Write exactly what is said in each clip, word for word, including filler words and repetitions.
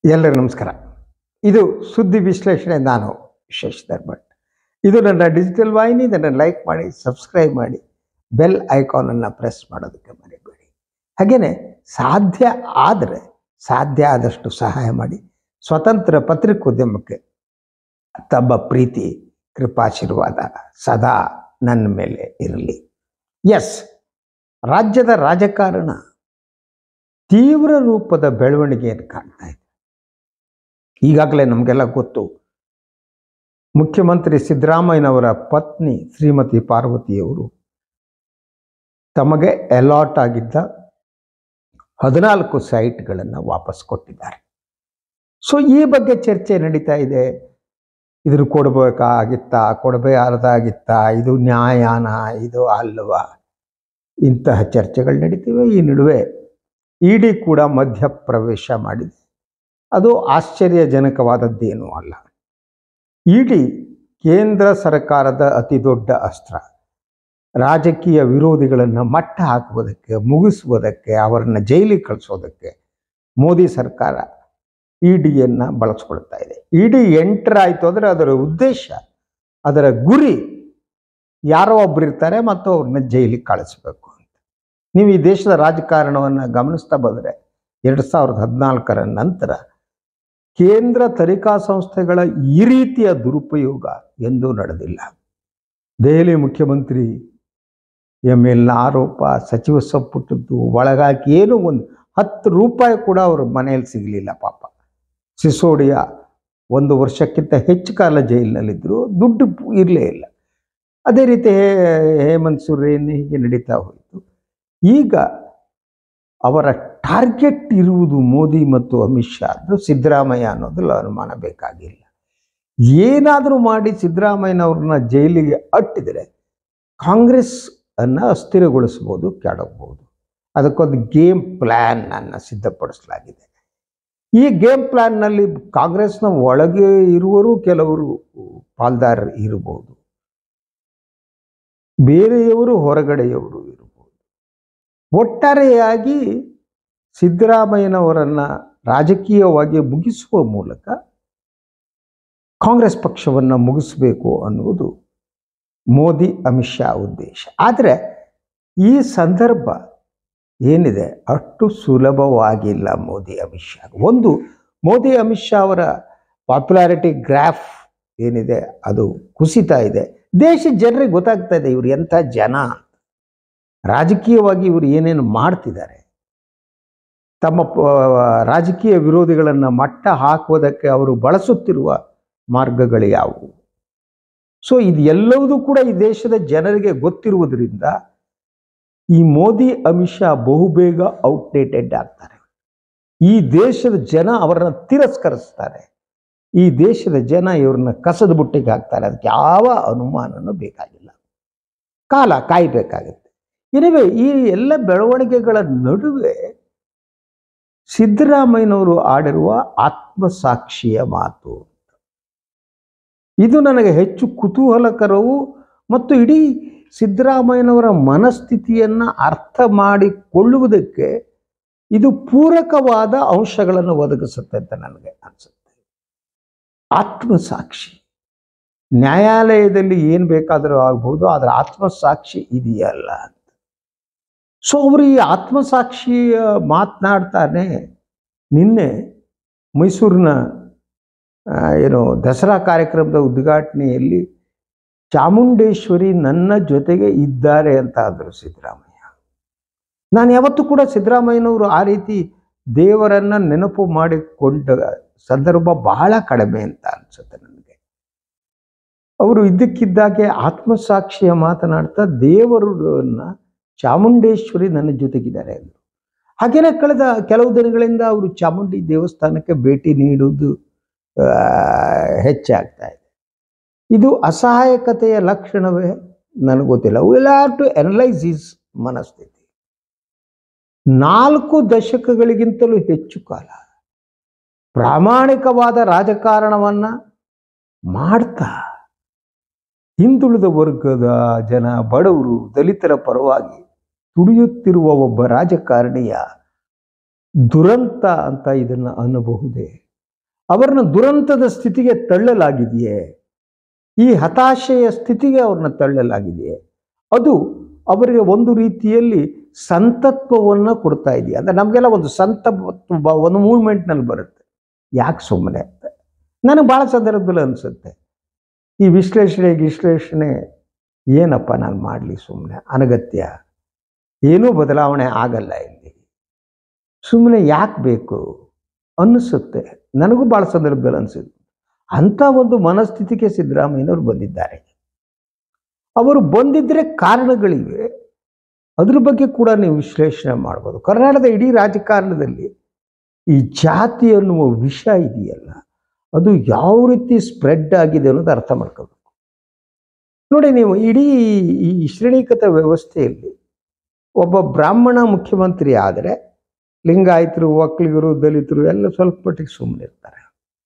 ಎಲ್ಲರಿಗೂ ನಮಸ್ಕಾರ. ಇದು ಸುದ್ದಿ ವಿಶ್ಲೇಷಣೆ. ನಾನು ಶಶಿಧರ್ ಭಟ್. ಇದು ನನ್ನ ಡಿಜಿಟಲ್ ವಾಹಿನಿ. ಇದನ್ನು ಲೈಕ್ ಮಾಡಿ, ಸಬ್ಸ್ಕ್ರೈಬ್ ಮಾಡಿ, ಬೆಲ್ ಐಕಾನನ್ನು ಪ್ರೆಸ್ ಮಾಡೋದಕ್ಕೆ ಮರಿಬೇಡಿ. ಹಾಗೆಯೇ ಸಾಧ್ಯ ಆದರೆ ಸಾಧ್ಯ ಆದಷ್ಟು ಸಹಾಯ ಮಾಡಿ. ಸ್ವತಂತ್ರ ಪತ್ರಿಕೋದ್ಯಮಕ್ಕೆ ತಮ್ಮ ಪ್ರೀತಿ, ಕೃಪಾಶೀರ್ವಾದ ಸದಾ ನನ್ನ ಮೇಲೆ ಇರಲಿ. ಎಸ್, ರಾಜ್ಯದ ರಾಜಕಾರಣ ತೀವ್ರ ರೂಪದ ಬೆಳವಣಿಗೆಯನ್ನು ಕಾಣ್ತಾ ಇದೆ. ಈಗಾಗಲೇ ನಮಗೆಲ್ಲ ಗೊತ್ತು, ಮುಖ್ಯಮಂತ್ರಿ ಸಿದ್ದರಾಮಯ್ಯನವರ ಪತ್ನಿ ಶ್ರೀಮತಿ ಪಾರ್ವತಿಯವರು ತಮಗೆ ಅಲಾಟ್ ಆಗಿದ್ದ ಹದಿನಾಲ್ಕು ಸೈಟ್ಗಳನ್ನು ವಾಪಸ್ ಕೊಟ್ಟಿದ್ದಾರೆ. ಸೊ ಈ ಬಗ್ಗೆ ಚರ್ಚೆ ನಡೀತಾ ಇದೆ. ಇದನ್ನು ಕೊಡಬೇಕಾಗಿತ್ತಾ, ಕೊಡಬೇಕಾಗಿತ್ತಾ, ಇದು ನ್ಯಾಯನ, ಇದು ಅಲ್ವಾ, ಇಂತಹ ಚರ್ಚೆಗಳು ನಡೀತಿವೆ. ಈ ನಡುವೆ ಇ ಡಿ ಕೂಡ ಮಧ್ಯಪ್ರವೇಶ ಮಾಡಿದೆ. ಅದು ಆಶ್ಚರ್ಯಜನಕವಾದದ್ದೇನೂ ಅಲ್ಲ. ಇ ಡಿ ಕೇಂದ್ರ ಸರ್ಕಾರದ ಅತಿ ದೊಡ್ಡ ಅಸ್ತ್ರ. ರಾಜಕೀಯ ವಿರೋಧಿಗಳನ್ನು ಮಟ್ಟ ಹಾಕುವುದಕ್ಕೆ, ಮುಗಿಸುವುದಕ್ಕೆ, ಅವರನ್ನು ಜೈಲಿಗೆ ಕಳಿಸೋದಕ್ಕೆ ಮೋದಿ ಸರ್ಕಾರ ಇ ಡಿಯನ್ನು ಬಳಸ್ಕೊಳ್ತಾ ಇದೆ. ಇ ಡಿ ಎಂಟರ್ ಆಯಿತು ಅಂದರೆ ಅದರ ಉದ್ದೇಶ, ಅದರ ಗುರಿ ಯಾರೋ ಒಬ್ಬರು ಇರ್ತಾರೆ ಮತ್ತು ಅವ್ರನ್ನ ಜೈಲಿಗೆ ಕಳಿಸ್ಬೇಕು ಅಂತ. ನೀವು ಈ ದೇಶದ ರಾಜಕಾರಣವನ್ನು ಗಮನಿಸ್ತಾ ಬಂದರೆ ಎರಡು ಸಾವಿರದ ಹದಿನಾಲ್ಕರ ನಂತರ ಕೇಂದ್ರ ತನಿಖಾ ಸಂಸ್ಥೆಗಳ ಈ ರೀತಿಯ ದುರುಪಯೋಗ ಎಂದೂ ನಡೆದಿಲ್ಲ. ದೆಹಲಿ ಮುಖ್ಯಮಂತ್ರಿ ಮೇಲಿನ ಆರೋಪ, ಸಚಿವ ಸಂಪುಟದ್ದು ಒಳಗಾಕಿ ಏನೂ ಒಂದು ಹತ್ತು ರೂಪಾಯಿ ಕೂಡ ಅವ್ರ ಮನೆಯಲ್ಲಿ ಸಿಗಲಿಲ್ಲ. ಪಾಪ ಸಿಸೋಡಿಯಾ ಒಂದು ವರ್ಷಕ್ಕಿಂತ ಹೆಚ್ಚು ಕಾಲ ಜೈಲಿನಲ್ಲಿದ್ದರು, ದುಡ್ಡು ಇರಲೇ ಇಲ್ಲ. ಅದೇ ರೀತಿ ಹೇಮಂತ್ ಸೊರೇನ್ ಹೀಗೆ ನಡೀತಾ ಹೋಯಿತು. ಈಗ ಅವರ ಟಾರ್ಗೆಟ್ ಇರುವುದು ಮೋದಿ ಮತ್ತು ಅಮಿತ್ ಶಾ, ಅದು ಸಿದ್ದರಾಮಯ್ಯ ಅನ್ನೋದ್ರಲ್ಲಿ ಅನುಮಾನ ಬೇಕಾಗಿಲ್ಲ. ಏನಾದರೂ ಮಾಡಿ ಸಿದ್ದರಾಮಯ್ಯನವ್ರನ್ನ ಜೈಲಿಗೆ ಅಟ್ಟಿದರೆ ಕಾಂಗ್ರೆಸ್ ಅನ್ನು ಅಸ್ಥಿರಗೊಳಿಸ್ಬೋದು, ಕೆಡಬಹುದು. ಅದಕ್ಕೊಂದು ಗೇಮ್ ಪ್ಲ್ಯಾನ್ ಅನ್ನು ಸಿದ್ಧಪಡಿಸಲಾಗಿದೆ. ಈ ಗೇಮ್ ಪ್ಲ್ಯಾನ್ನಲ್ಲಿ ಕಾಂಗ್ರೆಸ್ನ ಒಳಗೆ ಇರುವರು ಕೆಲವರು ಪಾಲ್ದಾರ್ ಇರಬಹುದು, ಬೇರೆಯವರು ಹೊರಗಡೆಯವರು ಇರಬಹುದು. ಒಟ್ಟಾರೆಯಾಗಿ ಸಿದ್ದರಾಮಯ್ಯನವರನ್ನು ರಾಜಕೀಯವಾಗಿ ಮುಗಿಸುವ ಮೂಲಕ ಕಾಂಗ್ರೆಸ್ ಪಕ್ಷವನ್ನು ಮುಗಿಸಬೇಕು ಅನ್ನುವುದು ಮೋದಿ ಅಮಿತ್ ಶಾ ಉದ್ದೇಶ. ಆದರೆ ಈ ಸಂದರ್ಭ ಏನಿದೆ ಅಷ್ಟು ಸುಲಭವಾಗಿಲ್ಲ ಮೋದಿ ಅಮಿತ್ ಶಾ. ಒಂದು, ಮೋದಿ ಅಮಿತ್ ಶಾ ಅವರ ಪಾಪ್ಯುಲಾರಿಟಿ ಗ್ರಾಫ್ ಏನಿದೆ ಅದು ಕುಸಿತಾ ಇದೆ. ದೇಶದ ಜನರಿಗೆ ಗೊತ್ತಾಗ್ತಾ ಇದೆ ಇವರು ಎಂಥ ಜನ, ರಾಜಕೀಯವಾಗಿ ಇವರು ಏನೇನು ಮಾಡ್ತಿದ್ದಾರೆ, ತಮ್ಮ ರಾಜಕೀಯ ವಿರೋಧಿಗಳನ್ನು ಮಟ್ಟ ಹಾಕುವುದಕ್ಕೆ ಅವರು ಬಳಸುತ್ತಿರುವ ಮಾರ್ಗಗಳು ಯಾವುವು. ಸೊ ಇದು ಎಲ್ಲವೂ ಕೂಡ ಈ ದೇಶದ ಜನರಿಗೆ ಗೊತ್ತಿರುವುದರಿಂದ ಈ ಮೋದಿ ಅಮಿತ್ ಶಾ ಬಹುಬೇಗ ಔಟ್ಡೇಟೆಡ್ ಆಗ್ತಾರೆ. ಈ ದೇಶದ ಜನ ಅವರನ್ನು ತಿರಸ್ಕರಿಸ್ತಾರೆ. ಈ ದೇಶದ ಜನ ಇವ್ರನ್ನ ಕಸದ ಬುಟ್ಟಿಗೆ ಹಾಕ್ತಾರೆ. ಅದಕ್ಕೆ ಯಾವ ಅನುಮಾನನೂ ಬೇಕಾಗಿಲ್ಲ, ಕಾಲ ಕಾಯಬೇಕಾಗುತ್ತೆ. ಇನಿವೆ ಈ ಎಲ್ಲ ಬೆಳವಣಿಗೆಗಳ ನಡುವೆ ಸಿದ್ದರಾಮಯ್ಯನವರು ಆಡಿರುವ ಆತ್ಮಸಾಕ್ಷಿಯ ಮಾತು, ಇದು ನನಗೆ ಹೆಚ್ಚು ಕುತೂಹಲಕರವು ಮತ್ತು ಇಡೀ ಸಿದ್ದರಾಮಯ್ಯನವರ ಮನಸ್ಥಿತಿಯನ್ನು ಅರ್ಥ ಮಾಡಿಕೊಳ್ಳುವುದಕ್ಕೆ ಇದು ಪೂರಕವಾದ ಅಂಶಗಳನ್ನು ಒದಗಿಸುತ್ತೆ ಅಂತ ನನಗೆ ಅನಿಸುತ್ತೆ. ಆತ್ಮಸಾಕ್ಷಿ, ನ್ಯಾಯಾಲಯದಲ್ಲಿ ಏನು ಬೇಕಾದರೂ ಆಗ್ಬೋದು, ಆದರೆ ಆತ್ಮಸಾಕ್ಷಿ ಇದೆಯಲ್ಲ ಅಂತ. ಸೊ ಅವರು ಈ ಆತ್ಮಸಾಕ್ಷಿಯ ಮಾತನಾಡ್ತಾನೆ. ನಿನ್ನೆ ಮೈಸೂರಿನ ಏನು ದಸರಾ ಕಾರ್ಯಕ್ರಮದ ಉದ್ಘಾಟನೆಯಲ್ಲಿ ಚಾಮುಂಡೇಶ್ವರಿ ನನ್ನ ಜೊತೆಗೆ ಇದ್ದಾರೆ ಅಂತ ಅಂದರು ಸಿದ್ದರಾಮಯ್ಯ. ನಾನು ಯಾವತ್ತೂ ಕೂಡ ಸಿದ್ದರಾಮಯ್ಯನವರು ಆ ರೀತಿ ದೇವರನ್ನು ನೆನಪು ಮಾಡಿಕೊಂಡ ಸಂದರ್ಭ ಬಹಳ ಕಡಿಮೆ ಅಂತ ಅನಿಸುತ್ತೆ ನನಗೆ. ಅವರು ಇದ್ದಕ್ಕಿದ್ದಾಗೆ ಆತ್ಮಸಾಕ್ಷಿಯ ಮಾತನಾಡ್ತಾ ದೇವರನ್ನ ಚಾಮುಂಡೇಶ್ವರಿ ನನ್ನ ಜೊತೆಗಿದ್ದಾರೆ ಅಂದರು. ಹಾಗೇನೆ ಕಳೆದ ಕೆಲವು ದಿನಗಳಿಂದ ಅವರು ಚಾಮುಂಡಿ ದೇವಸ್ಥಾನಕ್ಕೆ ಭೇಟಿ ನೀಡುವುದು ಹೆಚ್ಚಾಗ್ತಾ ಇದೆ. ಇದು ಅಸಹಾಯಕತೆಯ ಲಕ್ಷಣವೇ ನನಗೆ ಗೊತ್ತಿಲ್ಲ. Will have to analyse his ಮನಸ್ಥಿತಿ. ನಾಲ್ಕು ದಶಕಗಳಿಗಿಂತಲೂ ಹೆಚ್ಚು ಕಾಲ ಪ್ರಾಮಾಣಿಕವಾದ ರಾಜಕಾರಣವನ್ನು ಮಾಡ್ತಾ ಹಿಂದುಳಿದ ವರ್ಗದ ಜನ, ಬಡವರು, ದಲಿತರ ಪರವಾಗಿ ತುಡಿಯುತ್ತಿರುವ ಒಬ್ಬ ರಾಜಕಾರಣಿಯ ದುರಂತ ಅಂತ ಇದನ್ನು ಅನ್ನಬಹುದೇ. ಅವರನ್ನ ದುರಂತದ ಸ್ಥಿತಿಗೆ ತಳ್ಳಲಾಗಿದೆಯೇ, ಈ ಹತಾಶೆಯ ಸ್ಥಿತಿಗೆ ಅವ್ರನ್ನ ತಳ್ಳಲಾಗಿದೆಯೇ, ಅದು ಅವರಿಗೆ ಒಂದು ರೀತಿಯಲ್ಲಿ ಸಂತತ್ವವನ್ನು ಕೊಡ್ತಾ ಇದೆಯಾ ಅಂದರೆ ನಮಗೆಲ್ಲ ಒಂದು ಸಂತ ಒಂದು ಮೂವ್ಮೆಂಟ್ನಲ್ಲಿ ಬರುತ್ತೆ. ಯಾಕೆ ಸುಮ್ಮನೆ ಅಂತ ನನಗೆ ಭಾಳ ಸಂದರ್ಭದಲ್ಲಿ ಅನಿಸುತ್ತೆ. ಈ ವಿಶ್ಲೇಷಣೆ ವಿಶ್ಲೇಷಣೆ ಏನಪ್ಪ ನಾನು ಮಾಡಲಿ, ಸುಮ್ಮನೆ ಅನಗತ್ಯ, ಏನೂ ಬದಲಾವಣೆ ಆಗಲ್ಲ ಇಲ್ಲಿ, ಸುಮ್ಮನೆ ಯಾಕೆ ಬೇಕು ಅನ್ನಿಸುತ್ತೆ. ನನಗೂ ಭಾಳ ಸಂದರ್ಭದಲ್ಲಿ ಅನಿಸುತ್ತೆ. ಅಂಥ ಒಂದು ಮನಸ್ಥಿತಿಗೆ ಸಿದ್ದರಾಮಯ್ಯನವರು ಬಂದಿದ್ದಾರೆ. ಅವರು ಬಂದಿದ್ದರೆ ಕಾರಣಗಳಿವೆ, ಅದ್ರ ಬಗ್ಗೆ ಕೂಡ ನೀವು ವಿಶ್ಲೇಷಣೆ ಮಾಡ್ಬೋದು. ಕರ್ನಾಟಕದ ಇಡೀ ರಾಜಕಾರಣದಲ್ಲಿ ಈ ಜಾತಿ ಅನ್ನುವ ವಿಷ ಇದೆಯಲ್ಲ, ಅದು ಯಾವ ರೀತಿ ಸ್ಪ್ರೆಡ್ ಆಗಿದೆ ಅನ್ನೋದು ಅರ್ಥ ಮಾಡ್ಕೋಬೇಕು. ನೋಡಿ, ನೀವು ಇಡೀ ಈ ಶ್ರೇಣೀಕೃತ ವ್ಯವಸ್ಥೆಯಲ್ಲಿ ಒಬ್ಬ ಬ್ರಾಹ್ಮಣ ಮುಖ್ಯಮಂತ್ರಿ ಆದರೆ ಲಿಂಗಾಯತರು, ಒಕ್ಕಲಿಗರು, ದಲಿತರು ಎಲ್ಲ ಸ್ವಲ್ಪ ಮಟ್ಟಿಗೆ ಸುಮ್ಮನೆ ಇರ್ತಾರೆ.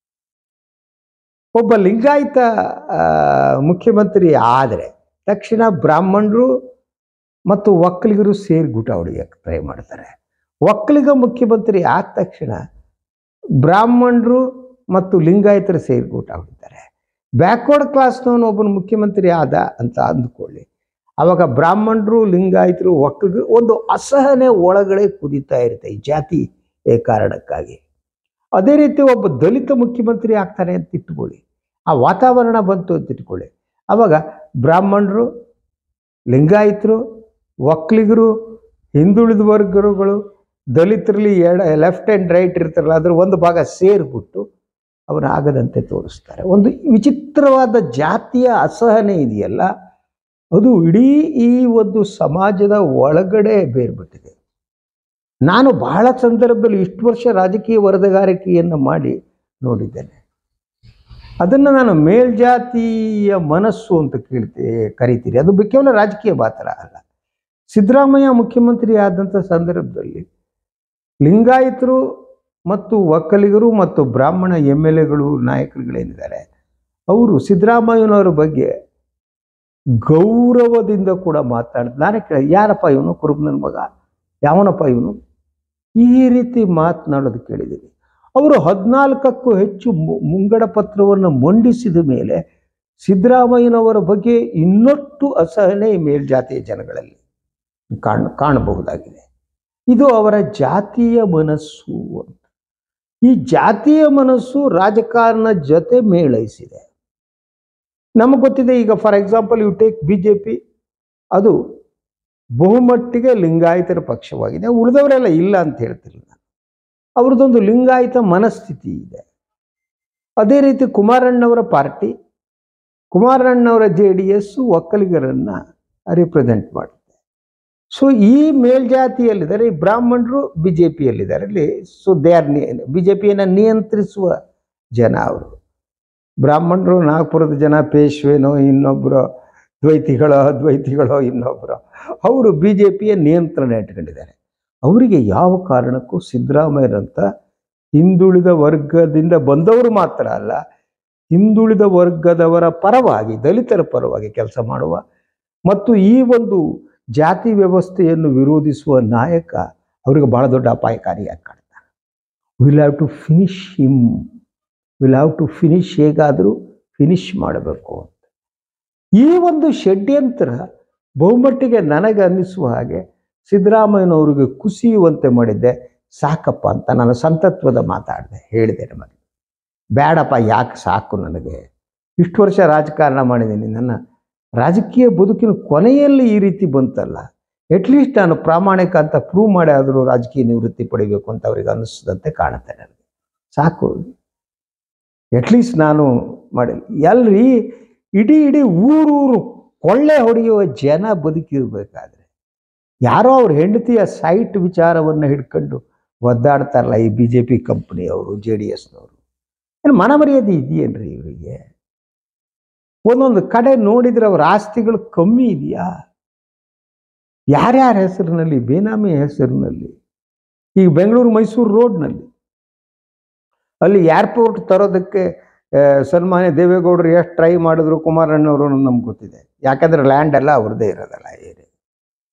ಒಬ್ಬ ಲಿಂಗಾಯತ ಮುಖ್ಯಮಂತ್ರಿ ಆದರೆ ತಕ್ಷಣ ಬ್ರಾಹ್ಮಣರು ಮತ್ತು ಒಕ್ಕಲಿಗರು ಸೇರಿ ಗೂಟ ಹೊಡೆಯಕ್ಕೆ ಟ್ರೈ ಮಾಡ್ತಾರೆ. ಒಕ್ಕಲಿಗ ಮುಖ್ಯಮಂತ್ರಿ ಆದ ತಕ್ಷಣ ಬ್ರಾಹ್ಮಣರು ಮತ್ತು ಲಿಂಗಾಯತರು ಸೇರಿ ಗೂಟ ಹೊಡಿತಾರೆ. ಬ್ಯಾಕ್ವರ್ಡ್ ಕ್ಲಾಸ್ನವನು ಒಬ್ಬನ ಮುಖ್ಯಮಂತ್ರಿ ಆದ ಅಂತ ಅಂದ್ಕೊಳ್ಳಿ, ಆವಾಗ ಬ್ರಾಹ್ಮಣರು, ಲಿಂಗಾಯತರು, ಒಕ್ಕಲಿಗರು ಒಂದು ಅಸಹನೆ ಒಳಗಡೆ ಕುದೀತಾ ಇರುತ್ತೆ ಈ ಜಾತಿ ಕಾರಣಕ್ಕಾಗಿ. ಅದೇ ರೀತಿ ಒಬ್ಬ ದಲಿತ ಮುಖ್ಯಮಂತ್ರಿ ಆಗ್ತಾನೆ ಅಂತ ಇಟ್ಕೊಳ್ಳಿ, ಆ ವಾತಾವರಣ ಬಂತು ಅಂತ ಇಟ್ಕೊಳ್ಳಿ, ಆವಾಗ ಬ್ರಾಹ್ಮಣರು, ಲಿಂಗಾಯತರು, ಒಕ್ಕಲಿಗರು, ಹಿಂದುಳಿದ ವರ್ಗಗಳು, ದಲಿತರಲ್ಲಿ ಎಡ ಲೆಫ್ಟ್ ಆ್ಯಂಡ್ ರೈಟ್ ಇರ್ತಾರಲ್ಲ ಅದ್ರ ಒಂದು ಭಾಗ ಸೇರಿಬಿಟ್ಟು ಅವರ ಆಗದಂತೆ ತೋರಿಸ್ತಾರೆ. ಒಂದು ವಿಚಿತ್ರವಾದ ಜಾತಿಯ ಅಸಹನೆ ಇದೆಯಲ್ಲ, ಅದು ಇಡೀ ಈ ಒಂದು ಸಮಾಜದ ಒಳಗಡೆ ಬೇರ್ಬಿಟ್ಟಿದೆ. ನಾನು ಬಹಳ ಸಂದರ್ಭದಲ್ಲಿ ಇಷ್ಟು ವರ್ಷ ರಾಜಕೀಯ ವರದಿಗಾರಿಕೆಯನ್ನು ಮಾಡಿ ನೋಡಿದ್ದೇನೆ. ಅದನ್ನು ನಾನು ಮೇಲ್ಜಾತಿಯ ಮನಸ್ಸು ಅಂತ ಕೇಳ್ತಿ ಕರಿತೀರಿ. ಅದು ಕೇವಲ ರಾಜಕೀಯ ಮಾತ್ರ ಅಲ್ಲ. ಸಿದ್ದರಾಮಯ್ಯ ಮುಖ್ಯಮಂತ್ರಿ ಆದಂಥ ಸಂದರ್ಭದಲ್ಲಿ ಲಿಂಗಾಯತರು ಮತ್ತು ಒಕ್ಕಲಿಗರು ಮತ್ತು ಬ್ರಾಹ್ಮಣ ಎಮ್ ಎಲ್ ಎಗಳು, ನಾಯಕರುಗಳೇನಿದ್ದಾರೆ, ಅವರು ಸಿದ್ದರಾಮಯ್ಯನವರ ಬಗ್ಗೆ ಗೌರವದಿಂದ ಕೂಡ ಮಾತಾಡ್ತಾರೆ. ನಾನೇ ಕೇಳ, ಯಾರಪ್ಪ ಇವನು, ಕುರುಬನ ಮಗ, ಯಾವನಪ್ಪ ಇವನು, ಈ ರೀತಿ ಮಾತನಾಡೋದು ಕೇಳಿದ್ದೀನಿ. ಅವರು ಹದಿನಾಲ್ಕಕ್ಕೂ ಹೆಚ್ಚು ಮುಂಗಡ ಪತ್ರವನ್ನು ಮಂಡಿಸಿದ ಮೇಲೆ ಸಿದ್ದರಾಮಯ್ಯನವರ ಬಗ್ಗೆ ಇನ್ನೊಟ್ಟು ಅಸಹನೆ ಮೇಲ್ಜಾತಿಯ ಜನಗಳಲ್ಲಿ ಕಾಣ ಕಾಣಬಹುದಾಗಿದೆ. ಇದು ಅವರ ಜಾತಿಯ ಮನಸ್ಸು ಅಂತ. ಈ ಜಾತಿಯ ಮನಸ್ಸು ರಾಜಕಾರಣ ಜೊತೆ ಮೇಳೈಸಿದೆ. ನಮಗೆ ಗೊತ್ತಿದೆ, ಈಗ for example you take B J P, ಅದು ಬಹುಮಟ್ಟಿಗೆ ಲಿಂಗಾಯತರ ಪಕ್ಷವಾಗಿದೆ. ಉಳಿದವರೆಲ್ಲ ಇಲ್ಲ ಅಂತ ಹೇಳ್ತಿಲ್ಲ ನಾನು. ಅವ್ರದ್ದೊಂದು ಲಿಂಗಾಯತ ಮನಸ್ಥಿತಿ ಇದೆ. ಅದೇ ರೀತಿ ಕುಮಾರಣ್ಣವರ ಪಾರ್ಟಿ, ಕುಮಾರಣ್ಣವರ ಜೆ ಡಿ ಎಸ್ ಒಕ್ಕಲಿಗರನ್ನು ರಿಪ್ರೆಸೆಂಟ್ ಮಾಡುತ್ತೆ. ಸೊ ಈ ಮೇಲ್ಜಾತಿಯಲ್ಲಿದ್ದಾರೆ, ಈ ಬ್ರಾಹ್ಮಣರು ಬಿ ಜೆ ಪಿಯಲ್ಲಿದ್ದಾರೆ ಅಲ್ಲಿ. So they are B J ಪಿಯನ್ನು ನಿಯಂತ್ರಿಸುವ ಜನ ಅವರು. ಬ್ರಾಹ್ಮಣರು ನಾಗ್ಪುರದ ಜನ, ಪೇಶ್ವೇನೋ ಇನ್ನೊಬ್ಬರು, ದ್ವೈತಿಗಳೋ ಅದ್ವೈತಿಗಳೋ ಇನ್ನೊಬ್ಬರು, ಅವರು ಬಿ ಜೆ ಪಿಯ ನಿಯಂತ್ರಣ ಇಟ್ಕೊಂಡಿದ್ದಾರೆ. ಅವರಿಗೆ ಯಾವ ಕಾರಣಕ್ಕೂ ಸಿದ್ದರಾಮಯ್ಯರಂಥ ಹಿಂದುಳಿದ ವರ್ಗದಿಂದ ಬಂದವರು ಮಾತ್ರ ಅಲ್ಲ, ಹಿಂದುಳಿದ ವರ್ಗದವರ ಪರವಾಗಿ, ದಲಿತರ ಪರವಾಗಿ ಕೆಲಸ ಮಾಡುವ ಮತ್ತು ಈ ಒಂದು ಜಾತಿ ವ್ಯವಸ್ಥೆಯನ್ನು ವಿರೋಧಿಸುವ ನಾಯಕ ಅವರಿಗೆ ಭಾಳ ದೊಡ್ಡ ಅಪಾಯಕಾರಿಯಾಗಿ ಕಾಣ್ತಾನೆ. Will have to finish him, will have to finish, ಹೇಗಾದರೂ ಫಿನಿಶ್ ಮಾಡಬೇಕು ಅಂತ. ಈ ಒಂದು ಷಡ್ಯಂತ್ರ ಬಹುಮಟ್ಟಿಗೆ ನನಗೆ ಅನ್ನಿಸುವ ಹಾಗೆ ಸಿದ್ದರಾಮಯ್ಯನವರಿಗೆ ಕುಸಿಯುವಂತೆ ಮಾಡಿದ್ದೆ. ಸಾಕಪ್ಪ ಅಂತ ನಾನು ಸಂತತ್ವದ ಮಾತಾಡಿದೆ, ಹೇಳಿದೆ ನಮಗೆ ಬೇಡಪ್ಪ, ಯಾಕೆ ಸಾಕು, ನನಗೆ ಇಷ್ಟು ವರ್ಷ ರಾಜಕಾರಣ ಮಾಡಿದ್ದೀನಿ, ನನ್ನ ರಾಜಕೀಯ ಬದುಕಿನ ಕೊನೆಯಲ್ಲಿ ಈ ರೀತಿ ಬಂತಲ್ಲ, ಅಟ್ಲೀಸ್ಟ್ ನಾನು ಪ್ರಾಮಾಣಿಕ ಅಂತ ಪ್ರೂವ್ ಮಾಡಿ ಆದರೂ ರಾಜಕೀಯ ನಿವೃತ್ತಿ ಪಡಿಬೇಕು ಅಂತ ಅವ್ರಿಗೆ ಅನ್ನಿಸಿದಂತೆ ಕಾಣುತ್ತೆ ನನಗೆ. ಸಾಕು, ಅಟ್ಲೀಸ್ಟ್ ನಾನು ಮಾಡಿ. ಎಲ್ರಿ ಇಡೀ ಇಡೀ ಊರೂರು ಕೊಳ್ಳೆ ಹೊಡೆಯುವ ಜನ ಬದುಕಿರಬೇಕಾದ್ರೆ ಯಾರೋ ಅವ್ರ ಹೆಂಡತಿಯ ಸೈಟ್ ವಿಚಾರವನ್ನು ಹಿಡ್ಕೊಂಡು ಒದ್ದಾಡ್ತಾರಲ್ಲ ಈ ಬಿ ಜೆ ಪಿ ಕಂಪ್ನಿಯವರು, ಜೆ ಡಿ ಎಸ್ನವರು, ಏನು ಮನಮರ್ಯಾದೆ ಇದೆಯೇನ್ರಿ ಇವರಿಗೆ? ಒಂದೊಂದು ಕಡೆ ನೋಡಿದರೆ ಅವ್ರ ಆಸ್ತಿಗಳು ಕಮ್ಮಿ ಇದೆಯಾ? ಯಾರ್ಯಾರ ಹೆಸರಿನಲ್ಲಿ, ಬೇನಾಮಿ ಹೆಸರಿನಲ್ಲಿ, ಈಗ ಬೆಂಗಳೂರು ಮೈಸೂರು ರೋಡ್ನಲ್ಲಿ ಅಲ್ಲಿ ಏರ್ಪೋರ್ಟ್ ತರೋದಕ್ಕೆ ಸನ್ಮಾನ್ಯ ದೇವೇಗೌಡರು ಎಷ್ಟು ಟ್ರೈ ಮಾಡಿದ್ರು ಕುಮಾರಣ್ಣವರು ನಮ್ಗೆ ಗೊತ್ತಿದೆ. ಯಾಕಂದ್ರೆ ಲ್ಯಾಂಡ್ ಎಲ್ಲ ಅವ್ರದ್ದೇ ಇರೋದಲ್ಲ ಏರಿಯಾ.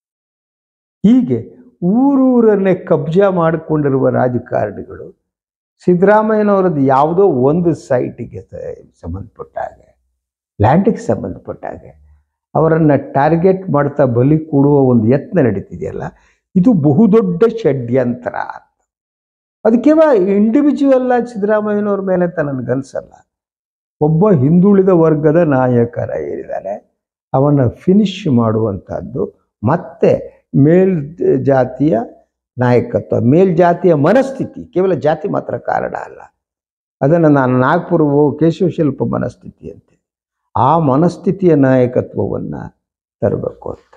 ಹೀಗೆ ಊರೂರನ್ನೇ ಕಬ್ಜಾ ಮಾಡಿಕೊಂಡಿರುವ ರಾಜಕಾರಣಿಗಳು ಸಿದ್ದರಾಮಯ್ಯನವರದ್ದು ಯಾವುದೋ ಒಂದು ಸೈಟಿಗೆ ಸಂಬಂಧಪಟ್ಟ ಹಾಗೆ, ಲ್ಯಾಂಡಿಗೆ ಸಂಬಂಧಪಟ್ಟ ಹಾಗೆ ಅವರನ್ನು ಟಾರ್ಗೆಟ್ ಮಾಡ್ತಾ ಬಲಿ ಕೊಡುವ ಒಂದು ಯತ್ನ ನಡೀತಿದೆಯಲ್ಲ, ಇದು ಬಹುದೊಡ್ಡ ಷಡ್ಯಂತ್ರ. ಅದಕ್ಕೆ ಇಂಡಿವಿಜುವಲ್ ಆಗಿ ಸಿದ್ದರಾಮಯ್ಯನವ್ರ ಮೇಲೆ ಅಂತ ನನಗನ್ಸಲ್ಲ. ಒಬ್ಬ ಹಿಂದುಳಿದ ವರ್ಗದ ನಾಯಕರ ಏನಿದ್ದಾರೆ ಅವನ್ನ ಫಿನಿಶ್ ಮಾಡುವಂಥದ್ದು, ಮತ್ತೆ ಮೇಲ್ ಜಾತಿಯ ನಾಯಕತ್ವ, ಮೇಲ್ಜಾತಿಯ ಮನಸ್ಥಿತಿ, ಕೇವಲ ಜಾತಿ ಮಾತ್ರ ಕಾರಣ ಅಲ್ಲ. ಅದನ್ನು ನಾನು ನಾಗ್ಪುರವು ಕೇಶವಶಿಲ್ಪ ಮನಸ್ಥಿತಿ ಅಂತ, ಆ ಮನಸ್ಥಿತಿಯ ನಾಯಕತ್ವವನ್ನು ತರಬೇಕು ಅಂತ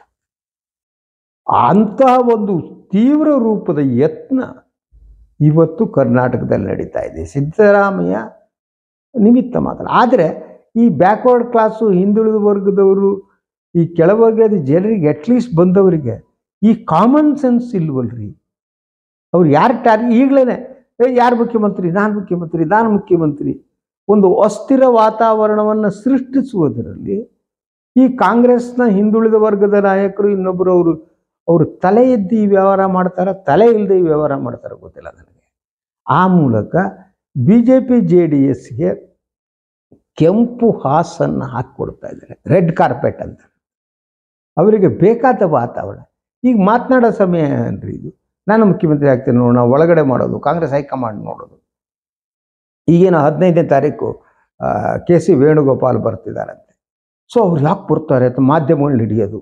ಅಂತಹ ಒಂದು ತೀವ್ರ ರೂಪದ ಯತ್ನ ಇವತ್ತು ಕರ್ನಾಟಕದಲ್ಲಿ ನಡೀತಾ ಇದೆ. ಸಿದ್ದರಾಮಯ್ಯ ನಿಮಿತ್ತ ಮಾತ್ರ. ಆದರೆ ಈ ಬ್ಯಾಕ್ವರ್ಡ್ ಕ್ಲಾಸು, ಹಿಂದುಳಿದ ವರ್ಗದವರು, ಈ ಕೆಳವರ್ಗದ ಜನರಿಗೆ ಅಟ್ಲೀಸ್ಟ್ ಬಂದವರಿಗೆ ಈ ಕಾಮನ್ ಸೆನ್ಸ್ ಇಲ್ವಲ್ರಿ. ಅವ್ರು ಯಾರು ಟಾರ್ ಈಗಲೇ ಯಾರು ಮುಖ್ಯಮಂತ್ರಿ, ನಾನು ಮುಖ್ಯಮಂತ್ರಿ, ನಾನು ಮುಖ್ಯಮಂತ್ರಿ, ಒಂದು ಅಸ್ಥಿರ ವಾತಾವರಣವನ್ನು ಸೃಷ್ಟಿಸುವುದರಲ್ಲಿ ಈ ಕಾಂಗ್ರೆಸ್ನ ಹಿಂದುಳಿದ ವರ್ಗದ ನಾಯಕರು ಇನ್ನೊಬ್ಬರು ಅವರು ಅವರು ತಲೆ ಎದ್ದು ಈ ವ್ಯವಹಾರ ಮಾಡ್ತಾರ, ತಲೆ ಇಲ್ಲದೆ ಈ ವ್ಯವಹಾರ ಮಾಡ್ತಾರ ಗೊತ್ತಿಲ್ಲ ನನಗೆ. ಆ ಮೂಲಕ B J P J D ಎಸ್ಗೆ ಕೆಂಪು ಹಾಸನ್ನು ಹಾಕಿಕೊಡ್ತಾ ಇದ್ದಾರೆ, ರೆಡ್ ಕಾರ್ಪೆಟ್ ಅಂತ. ಅವರಿಗೆ ಬೇಕಾದ ವಾತಾವರಣ. ಈಗ ಮಾತನಾಡೋ ಸಮಯ ಅನ್ರಿ ಇದು. ನಾನು ಮುಖ್ಯಮಂತ್ರಿ ಆಗ್ತೀನಿ ನೋಡೋಣ, ಒಳಗಡೆ ಮಾಡೋದು, ಕಾಂಗ್ರೆಸ್ ಹೈಕಮಾಂಡ್ ನೋಡೋದು. ಈಗೇನು ಹದಿನೈದನೇ ತಾರೀಕು ಕೆ ಸಿ ವೇಣುಗೋಪಾಲ್ ಬರ್ತಿದ್ದಾರಂತೆ. ಸೊ ಅವ್ರು ಯಾಕೆ ಬರ್ತಾರೆ ಅಂತ ಮಾಧ್ಯಮಗಳನ್ನ ಹಿಡಿಯೋದು,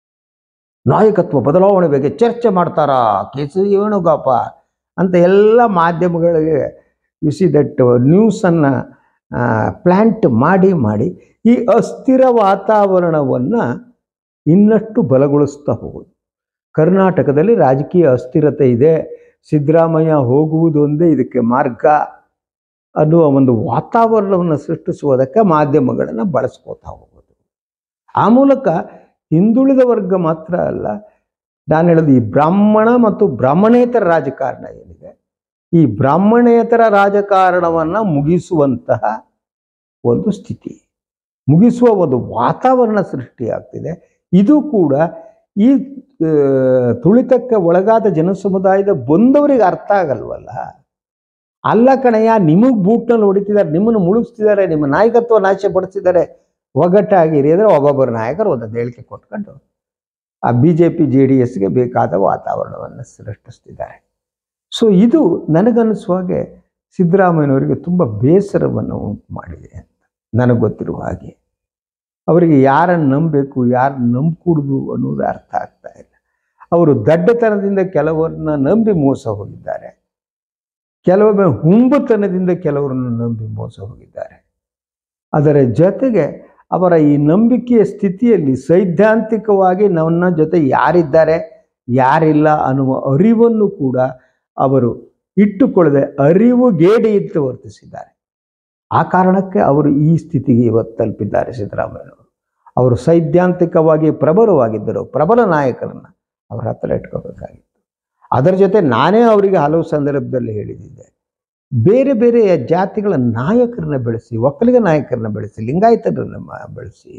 ನಾಯಕತ್ವ ಬದಲಾವಣೆ ಬಗ್ಗೆ ಚರ್ಚೆ ಮಾಡ್ತಾರಾ ಕೆ ಸಿ ವೇಣುಗೋಪಾಲ್ ಅಂತ ಎಲ್ಲ ಮಾಧ್ಯಮಗಳಿಗೆ ಯು ಸಿ ದಟ್ ನ್ಯೂಸನ್ನು ಪ್ಲ್ಯಾಂಟ್ ಮಾಡಿ ಮಾಡಿ ಈ ಅಸ್ಥಿರ ವಾತಾವರಣವನ್ನು ಇನ್ನಷ್ಟು ಬಲಗೊಳಿಸ್ತಾ ಹೋಗೋದು. ಕರ್ನಾಟಕದಲ್ಲಿ ರಾಜಕೀಯ ಅಸ್ಥಿರತೆ ಇದೆ, ಸಿದ್ದರಾಮಯ್ಯ ಹೋಗುವುದೊಂದೇ ಇದಕ್ಕೆ ಮಾರ್ಗ ಅನ್ನುವ ಒಂದು ವಾತಾವರಣವನ್ನು ಸೃಷ್ಟಿಸುವುದಕ್ಕೆ ಮಾಧ್ಯಮಗಳನ್ನು ಬಳಸ್ಕೋತಾ ಹೋಗೋದು. ಆ ಮೂಲಕ ಹಿಂದುಳಿದ ವರ್ಗ ಮಾತ್ರ ಅಲ್ಲ, ನಾನು ಹೇಳೋದು ಈ ಬ್ರಾಹ್ಮಣ ಮತ್ತು ಬ್ರಾಹ್ಮಣೇತರ ರಾಜಕಾರಣ ಏನಿದೆ, ಈ ಬ್ರಾಹ್ಮಣೇತರ ರಾಜಕಾರಣವನ್ನು ಮುಗಿಸುವಂತಹ ಒಂದು ಸ್ಥಿತಿ, ಮುಗಿಸುವ ಒಂದು ವಾತಾವರಣ ಸೃಷ್ಟಿಯಾಗ್ತಿದೆ. ಇದು ಕೂಡ ಈ ತುಳಿತಕ್ಕೆ ಒಳಗಾದ ಜನಸಮುದಾಯದ ಬಂದವರಿಗೆ ಅರ್ಥ ಆಗಲ್ವಲ್ಲ. ಅಲ್ಲ ಕಣಯ್ಯ, ನಿಮಗೆ ಬೂಟ್ನಲ್ಲಿ ಹೊಡಿತಿದ್ದಾರೆ, ನಿಮ್ಮನ್ನು ಮುಳುಗಿಸ್ತಿದ್ದಾರೆ, ನಿಮ್ಮ ನಾಯಕತ್ವ ನಾಶ ಪಡಿಸ್ತಿದ್ದಾರೆ, ಒಗ್ಗಟ್ಟಾಗಿರಿ ಅಂದರೆ ಒಬ್ಬೊಬ್ಬರ ನಾಯಕರು ಒಂದೊಂದು ಹೇಳಿಕೆ ಕೊಟ್ಕೊಂಡು ಆ B J P J D ಎಸ್ಗೆ ಬೇಕಾದ ವಾತಾವರಣವನ್ನು ಸೃಷ್ಟಿಸ್ತಿದ್ದಾರೆ. ಸೊ ಇದು ನನಗನ್ನಿಸುವ ಹಾಗೆ ಸಿದ್ದರಾಮಯ್ಯನವರಿಗೆ ತುಂಬ ಬೇಸರವನ್ನು ಉಂಟು ಮಾಡಿದೆ ಅಂತ ನನಗೆ ಗೊತ್ತಿರುವ ಹಾಗೆ. ಅವರಿಗೆ ಯಾರನ್ನು ನಂಬಬೇಕು, ಯಾರನ್ನು ನಂಬಕೂಡ್ದು ಅನ್ನೋದು ಅರ್ಥ ಆಗ್ತಾ ಇಲ್ಲ. ಅವರು ದಡ್ಡತನದಿಂದ ಕೆಲವರನ್ನ ನಂಬಿ ಮೋಸ ಹೋಗಿದ್ದಾರೆ, ಕೆಲವೊಮ್ಮೆ ಹುಂಬತನದಿಂದ ಕೆಲವರನ್ನು ನಂಬಿ ಮೋಸ ಹೋಗಿದ್ದಾರೆ. ಅದರ ಜೊತೆಗೆ ಅವರ ಈ ನಂಬಿಕೆಯ ಸ್ಥಿತಿಯಲ್ಲಿ ಸೈದ್ಧಾಂತಿಕವಾಗಿ ನನ್ನ ಜೊತೆ ಯಾರಿದ್ದಾರೆ ಯಾರಿಲ್ಲ ಅನ್ನುವ ಅರಿವನ್ನು ಕೂಡ ಅವರು ಇಟ್ಟುಕೊಳ್ಳದೆ ಅರಿವುಗೇಡಿ ಇತ್ತು ವರ್ತಿಸಿದ್ದಾರೆ. ಆ ಕಾರಣಕ್ಕೆ ಅವರು ಈ ಸ್ಥಿತಿಗೆ ಇವತ್ತು ತಲುಪಿದ್ದಾರೆ ಸಿದ್ದರಾಮಯ್ಯನವರು. ಅವರು ಸೈದ್ಧಾಂತಿಕವಾಗಿ ಪ್ರಬಲವಾಗಿದ್ದರು, ಪ್ರಬಲ ನಾಯಕರನ್ನು ಅವರ ಹತ್ರ ಇಟ್ಕೋಬೇಕಾಗಿತ್ತು. ಅದರ ಜೊತೆ ನಾನೇ ಅವರಿಗೆ ಹಲವು ಸಂದರ್ಭದಲ್ಲಿ ಹೇಳಿದ್ದೆ, ಬೇರೆ ಬೇರೆ ಜಾತಿಗಳ ನಾಯಕರನ್ನ ಬೆಳೆಸಿ, ಒಕ್ಕಲಿಗ ನಾಯಕರನ್ನ ಬೆಳೆಸಿ, ಲಿಂಗಾಯತರನ್ನ ಬೆಳೆಸಿ.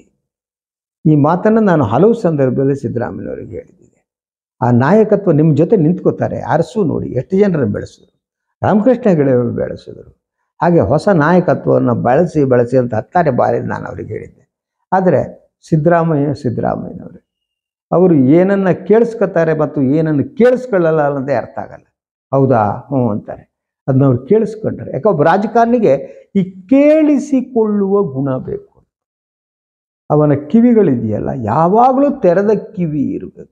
ಈ ಮಾತನ್ನು ನಾನು ಹಲವು ಸಂದರ್ಭದಲ್ಲಿ ಸಿದ್ದರಾಮಯ್ಯನವರಿಗೆ ಹೇಳಿದ್ದೆ. ಆ ನಾಯಕತ್ವ ನಿಮ್ಮ ಜೊತೆ ನಿಂತ್ಕೋತಾರೆ, ಅರಸು ನೋಡಿ ಎಷ್ಟು ಜನರನ್ನು ಬೆಳೆಸಿದ್ರು, ರಾಮಕೃಷ್ಣ ಹೆಗಡೆಯವರು ಬೆಳೆಸಿದ್ರು. ಹಾಗೆ ಹೊಸ ನಾಯಕತ್ವವನ್ನು ಬಳಸಿ ಬಳಸಿ ಅಂತ ಹತ್ತಾರು ಬಾರಿ ನಾನು ಅವರಿಗೆ ಹೇಳಿದ್ದೆ. ಆದರೆ ಸಿದ್ದರಾಮಯ್ಯ ಸಿದ್ದರಾಮಯ್ಯನವರು ಅವರು ಏನನ್ನು ಕೇಳಿಸ್ಕೊತಾರೆ ಮತ್ತು ಏನನ್ನು ಕೇಳಿಸ್ಕೊಳ್ಳಲ್ಲ ಅನ್ನೋದೇ ಅರ್ಥ ಆಗಲ್ಲ. ಹೌದಾ, ಹ್ಞೂ ಅಂತಾರೆ. ಅದನ್ನ ಅವ್ರು ಕೇಳಿಸ್ಕೊಂಡ್ರೆ, ಯಾಕೆ ಒಬ್ಬ ರಾಜಕಾರಣಿಗೆ ಈ ಕೇಳಿಸಿಕೊಳ್ಳುವ ಗುಣ ಬೇಕು. ಅವನ ಕಿವಿಗಳಿದೆಯಲ್ಲ ಯಾವಾಗಲೂ ತೆರೆದ ಕಿವಿ ಇರಬೇಕು,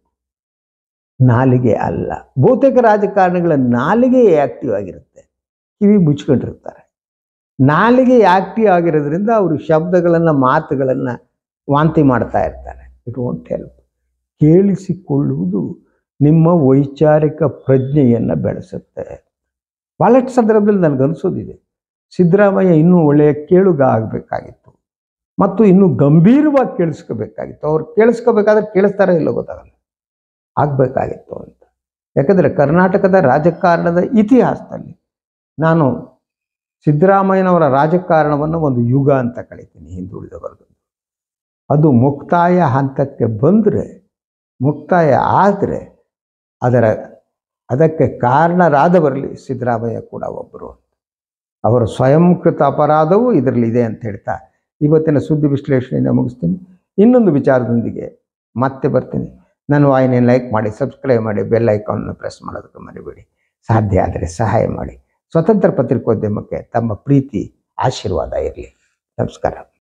ನಾಲಿಗೆ ಅಲ್ಲ. ಬಹುತೇಕ ರಾಜಕಾರಣಿಗಳ ನಾಲಿಗೆ ಆಕ್ಟಿವ್ ಆಗಿರುತ್ತೆ, ಕಿವಿ ಮುಚ್ಕೊಂಡಿರ್ತಾರೆ. ನಾಲಿಗೆ ಆಕ್ಟಿವ್ ಆಗಿರೋದ್ರಿಂದ ಅವರು ಶಬ್ದಗಳನ್ನು ಮಾತುಗಳನ್ನು ವಾಂತಿ ಮಾಡ್ತಾ ಇರ್ತಾರೆ. It won't help. ಕೇಳಿಸಿಕೊಳ್ಳುವುದು ನಿಮ್ಮ ವೈಚಾರಿಕ ಪ್ರಜ್ಞೆಯನ್ನು ಬೆಳೆಸುತ್ತೆ. ಭಾಳಷ್ಟು ಸಂದರ್ಭದಲ್ಲಿ ನನಗನ್ಸೋದಿದೆ, ಸಿದ್ದರಾಮಯ್ಯ ಇನ್ನೂ ಒಳ್ಳೆಯ ಕೇಳುಗ ಆಗಬೇಕಾಗಿತ್ತು ಮತ್ತು ಇನ್ನೂ ಗಂಭೀರವಾಗಿ ಕೇಳಿಸ್ಕೋಬೇಕಾಗಿತ್ತು. ಅವ್ರು ಕೇಳಿಸ್ಕೋಬೇಕಾದ್ರೆ ಕೇಳಿಸ್ತಾರೋ ಇಲ್ಲೋ ಗೊತ್ತಾಗಲ್ಲ, ಆಗಬೇಕಾಗಿತ್ತು ಅಂತ. ಯಾಕಂದರೆ ಕರ್ನಾಟಕದ ರಾಜಕಾರಣದ ಇತಿಹಾಸದಲ್ಲಿ ನಾನು ಸಿದ್ದರಾಮಯ್ಯನವರ ರಾಜಕಾರಣವನ್ನು ಒಂದು ಯುಗ ಅಂತ ಕಳಿತೀನಿ, ಹಿಂದುಳಿದ ವರ್ಗದ್ದು. ಅದು ಮುಕ್ತಾಯ ಹಂತಕ್ಕೆ ಬಂದರೆ, ಮುಕ್ತಾಯ ಆದರೆ ಅದರ ಅದಕ್ಕೆ ಕಾರಣರಾದವರಲ್ಲಿ ಸಿದ್ದರಾಮಯ್ಯ ಕೂಡ ಒಬ್ಬರು. ಅವರ ಸ್ವಯಂಕೃತ ಅಪರಾಧವೂ ಇದರಲ್ಲಿದೆ ಅಂತ ಹೇಳ್ತಾ ಇವತ್ತಿನ ಸುದ್ದಿ ವಿಶ್ಲೇಷಣೆಯನ್ನು ಮುಗಿಸ್ತೀನಿ. ಇನ್ನೊಂದು ವಿಚಾರದೊಂದಿಗೆ ಮತ್ತೆ ಬರ್ತೀನಿ. ನನ್ನ ವಾಹಿನಿಯನ್ನು ಲೈಕ್ ಮಾಡಿ, ಸಬ್ಸ್ಕ್ರೈಬ್ ಮಾಡಿ, ಬೆಲ್ ಐಕಾನನ್ನು ಪ್ರೆಸ್ ಮಾಡೋದಕ್ಕೆ ಮರಿಬೇಡಿ. ಸಾಧ್ಯ ಆದರೆ ಸಹಾಯ ಮಾಡಿ. ಸ್ವತಂತ್ರ ಪತ್ರಿಕೋದ್ಯಮಕ್ಕೆ ತಮ್ಮ ಪ್ರೀತಿ ಆಶೀರ್ವಾದ ಇರಲಿ. ನಮಸ್ಕಾರ.